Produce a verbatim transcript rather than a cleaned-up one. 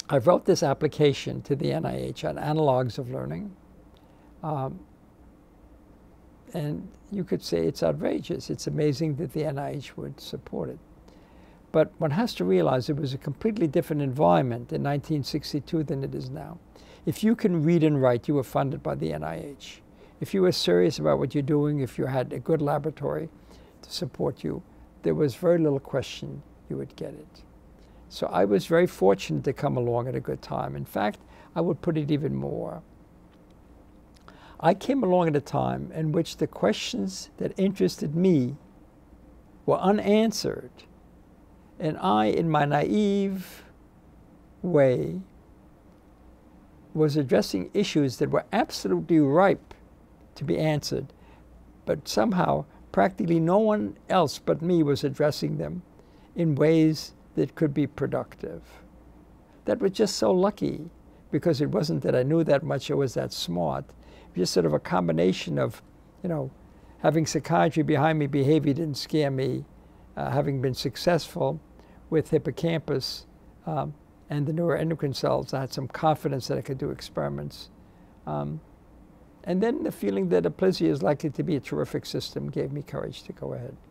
I wrote this application to the N I H on analogues of learning. Um, and you could say it's outrageous. It's amazing that the N I H would support it. But one has to realize it was a completely different environment in nineteen sixty-two than it is now. If you can read and write, you were funded by the N I H. If you were serious about what you're doing, if you had a good laboratory to support you, there was very little question you would get it. So I was very fortunate to come along at a good time. In fact, I would put it even more. I came along at a time in which the questions that interested me were unanswered. And I, in my naive way, was addressing issues that were absolutely ripe to be answered, but somehow practically no one else but me was addressing them in ways that could be productive. That was just so lucky, because it wasn't that I knew that much or was that smart. It was just sort of a combination of, you know, having psychiatry behind me, behavior didn't scare me, uh, having been successful with hippocampus um, and the neuroendocrine cells, I had some confidence that I could do experiments. Um, and then the feeling that Aplysia is likely to be a terrific system gave me courage to go ahead.